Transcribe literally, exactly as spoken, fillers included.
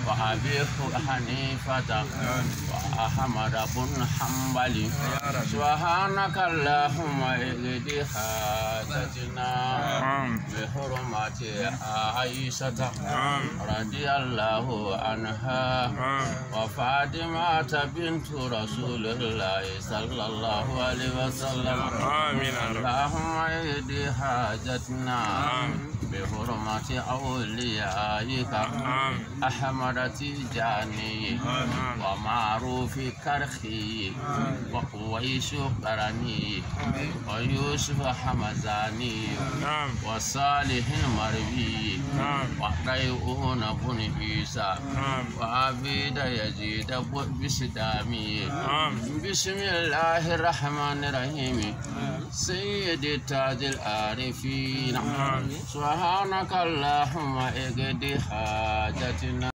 وأبي حنيفة وأحمد بن حنبل سبحانك اللهم اقض حاجتنا بحرمة عائشة رضي الله عنها وفاطمة بنت رسول الله صلى الله عليه وسلم آمين. اللهم اقض حاجتنا بحرمة أوليائك أحمد تجاني ومعروف كرخي وقويس قرني ويوسف حمزاني وصالح المربي وقيؤون بن عيسى وعبيد يزيد بسدامي بسم الله الرحمن الرحيم سيد تاج العارفين سبحانك اللهم اقض حاجتنا.